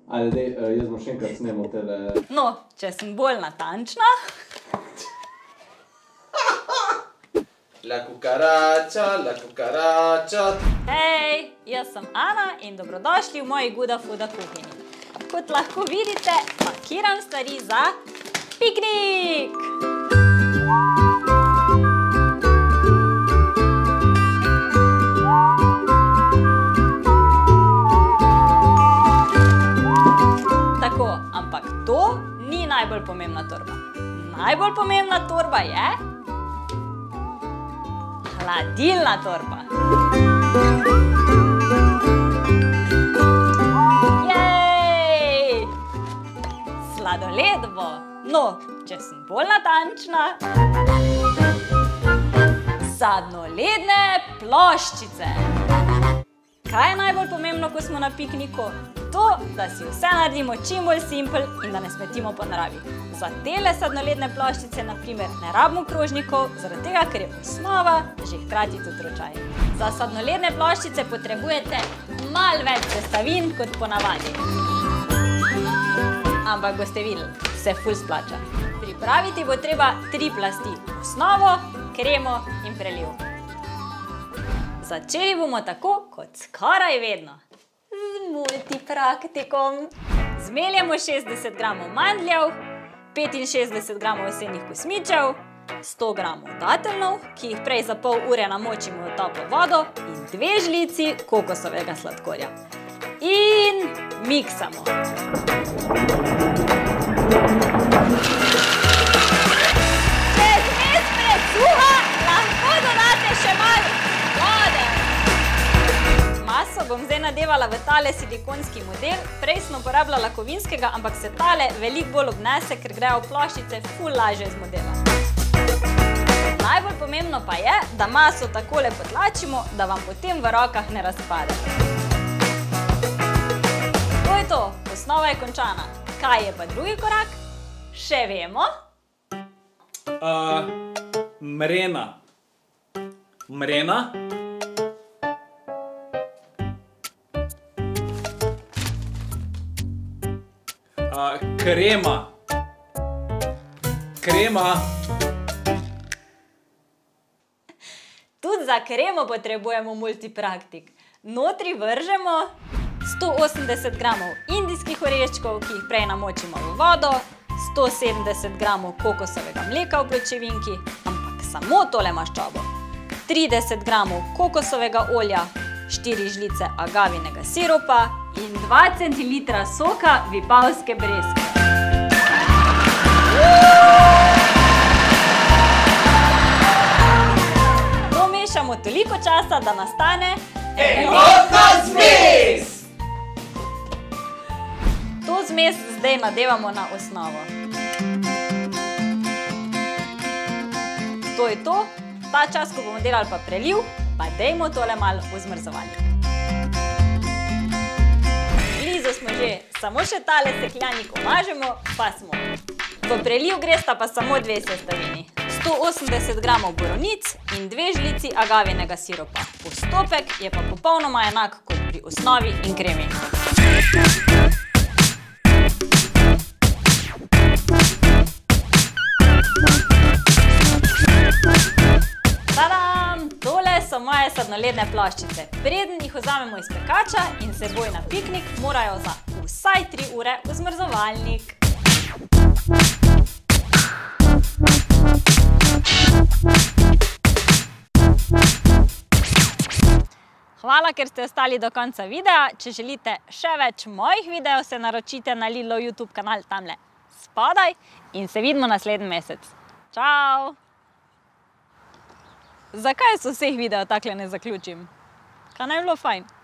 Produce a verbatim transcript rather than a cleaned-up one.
Ajde, dej, jaz bom še enkrat snemo tele... No, če sem bolj natančna. La cucaracha, la cucaracha. Hej, jaz sem Ana in dobrodošli v moji Guda Fuda kuhinji. Kot lahko vidite, pakiram stvari za piknik! Tako, ampak to ni najbolj pomembna torba. Najbolj pomembna torba je... hladilna torba. Jej! Sladoled bo. No, če sem bolj natančna. Sadnoledne ploščice. Kaj je najbolj pomembno, ko smo na pikniku? To, da si vse naredimo čim bolj simpel in da ne smetimo po naravi. Za tele sadnoledne ploščice, na primer, ne rabimo krožnikov, zaradi tega, ker je osnova že hkrati tudi ročaj. Za sadnoledne ploščice potrebujete malo več sestavin kot ponavadi. Ampak boste videli, se ful splača. Pripraviti bo treba tri plasti. Osnovo, kremo in preliv. Začeli bomo tako, kot skoraj vedno. Z multipraktikom. Zmeljemo šestdeset gramov mandljev, petinšestdeset gramov osenih kosmičev, sto gramov dateljnov, ki jih prej za pol ure namočimo v toplo vodo, in dve žlici kokosovega sladkorja. In miksamo. Če je zmes presuha, lahko dodate še malo vode. Maso bom zdaj nadevala v tale silikonski model. Prej sem uporabljala kovinskega, ampak se tale veliko bolj obnese, ker grejo ploščice ful lažje iz modela. Najbolj pomembno pa je, da maso takole potlačimo, da vam potem v rokah ne razpade. To je to, osnova je končana. Kaj je pa drugi korak? Še vemo? Mrena. Mrena? Krema. Krema. Tudi za kremo potrebujemo multipraktik. Notri vržemo sto osemdeset gramov indijskih oreščkov, ki jih prej namočimo v vodo, sto sedemdeset gramov kokosovega mleka v pločevinki, ampak samo tole maščobo, trideset gramov kokosovega olja, štiri žlice agavinega siropa in dva centilitra soka vipavske breskve. To mešamo toliko časa, da nastane Enotna zmes! To zmes zdaj nadevamo na osnovo. To je to. Ta čas, ko bomo delali pa preliv, pa dejmo tole malo v zmrzovalnik. Blizu smo že, samo še tale stekljanik omažemo, pa smo. V preliv gresta pa samo dve sestavini. sto osemdeset gramov borovnic in dve žlici agavinega siropa. Postopek je pa popolnoma enak kot pri osnovi in kremi. Tadam! Tole so moje sadnoledne ploščice. Preden jih vzamemo iz pekača in seboj na piknik, morajo za vsaj tri ure v zmrzovalnik. Hvala, ker ste ostali do konca videa. Če želite še več mojih videov, se naročite na Lidlov YouTube kanal tamle spodaj in se vidimo naslednji mesec. Čau! Zakaj so vseh videov takle ne zaključim? Kaj naj bilo fajn?